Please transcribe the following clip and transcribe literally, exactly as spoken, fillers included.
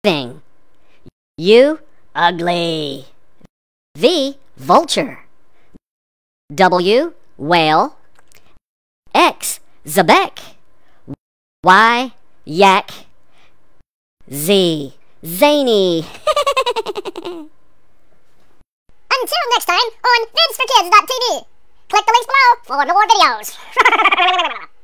thing. U, ugly. V, vulture. W, whale. X, Zebek. Y, yak. Z, zany. Until next time on vids for kids dot t v. Click the links below for more videos.